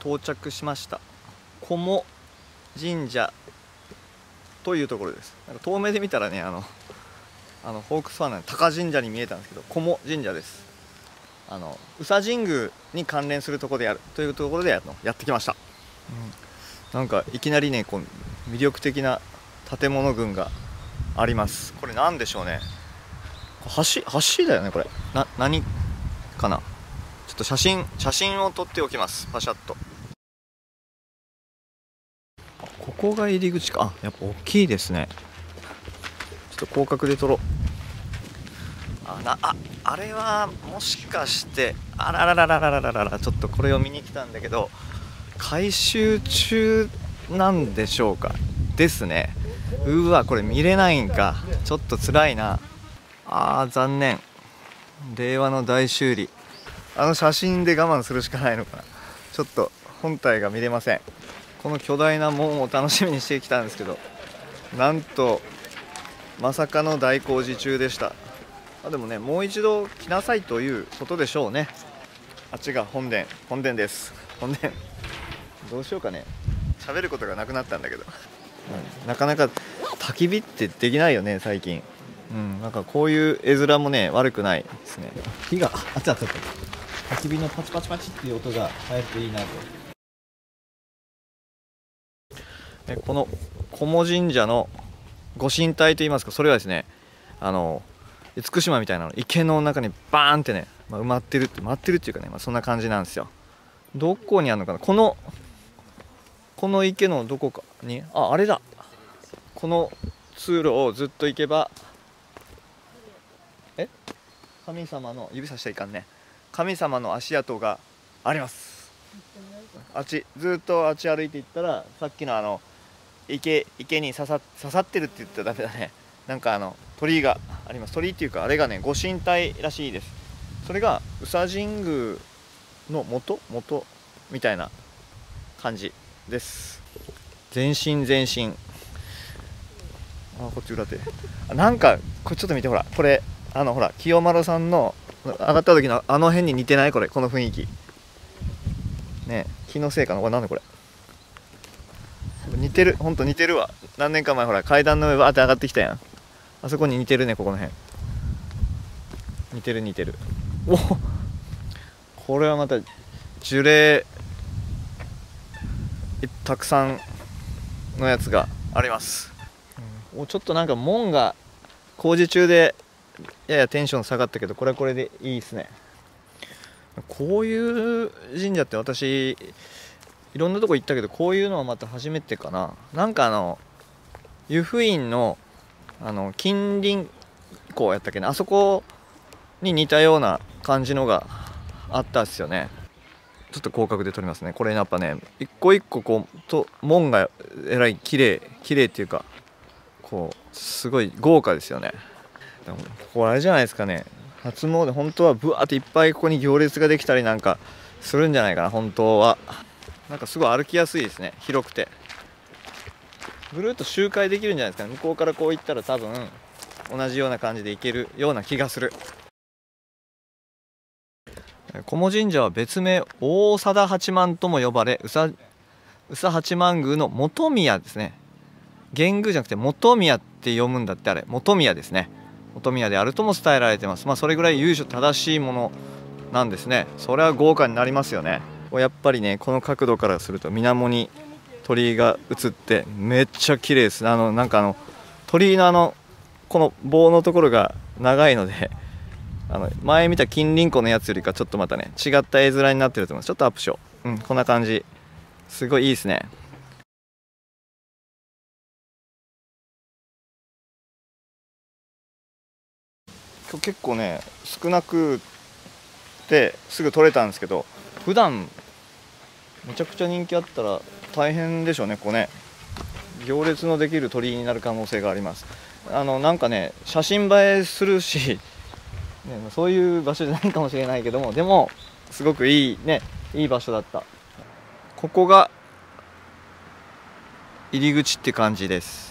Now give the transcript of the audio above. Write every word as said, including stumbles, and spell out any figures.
到着しました。古茂神社というところです。なんか遠目で見たらね、あのあのホークスファンなんで高神社に見えたんですけど、古茂神社です。あの宇佐神宮に関連するところでやるというところであのやってきました。うん、なんかいきなりね、こう魅力的な建物群があります。これなんでしょうね。橋橋だよねこれ。な何かな。ちょっと写真写真を撮っておきます。パシャッと。ここが入り口か。あ、やっぱ大きいですね。ちょっと広角で撮ろう。あなああれはもしかしてあらららららららら、ちょっとこれを見に来たんだけど改修中なんでしょうかですね。うわ、これ見れないんか。ちょっと辛いな。あー残念。令和の大修理。あの写真で我慢するしかないのかな。ちょっと本体が見れません。この巨大な門を楽しみにしてきたんですけど、なんとまさかの大工事中でした。あでもね、もう一度来なさいということでしょうね。あっちが本殿、本殿です。本殿どうしようかね。喋ることがなくなったんだけど、うん、なかなか焚き火ってできないよね最近。うん、なんかこういう絵面もね悪くないですね。火があっちあっちあっち、焚き火のパチパチパチっていう音が入るといいなと。えこの古茂神社のご神体といいますか、それはですね、あの厳島みたいなの池の中にバーンってね、まあ、埋まってるって埋まってるっていうかね、まあ、そんな感じなんですよ。どこにあるのかな。このこの池のどこかに、ああれだ、この通路をずっと行けば、え神様の指さしちゃいかんね、神様の足跡があります。あっちずっとあっち歩いていったら、さっきのあの池池に刺さ刺さってるって言ったらダメだね。なんかあの鳥居があります。鳥居っていうかあれがねご神体らしいです。それが宇佐神宮の元元みたいな感じです。全身全身。あこっち裏手。あなんかこれちょっと見て、ほらこれあのほら清丸さんの上がった時のあの辺に似てない？これこの雰囲気ね。気のせいかな。これなんでこれ似てる、ほんと似てるわ。何年か前ほら階段の上バーって上がってきたやん。あそこに似てるね。ここの辺似てる似てる。おこれはまた樹齢たくさんのやつがあります。おちょっとなんか門が工事中でややテンション下がったけど、これはこれでいいですね。こういう神社って私いろんなとこ行ったけど、こういうのはまた初めてかな。なんかあの湯布院のあの金輪湖やったっけな、あそこに似たような感じのがあったっすよね。ちょっと広角で撮りますね。これやっぱね一個一個こうと門がえらい綺麗綺麗っていうか、こうすごい豪華ですよね。でもこれあれじゃないですかね、初詣本当はぶわっていっぱいここに行列ができたりなんかするんじゃないかな。本当はなんかすごい歩きやすいですね。広くてぐるっと周回できるんじゃないですかね。向こうからこう行ったら多分同じような感じで行けるような気がする。古茂神社は別名大貞八幡とも呼ばれ、宇佐宇佐八幡宮の本宮ですね。玄宮じゃなくて本宮って読むんだって。あれ本宮ですね。本宮であるとも伝えられてます。まあそれぐらい由緒正しいものなんですね。それは豪華になりますよね。やっぱりねこの角度からすると水面に鳥居が映ってめっちゃ綺麗です。あのなんかあの鳥居のあのこの棒のところが長いので、あの前見た金輪湖のやつよりかちょっとまたね違った絵面になってると思います。ちょっとアップしよう。うんこんな感じ、すごいいいですね。今日結構ね少なくてすぐ撮れたんですけど、普段めちゃくちゃ人気あったら大変でしょうね。ここね行列のできる鳥居になる可能性があります。あのなんかね写真映えするし、ね、そういう場所じゃないかもしれないけども、でもすごくいいね、いい場所だった。ここが入り口って感じです。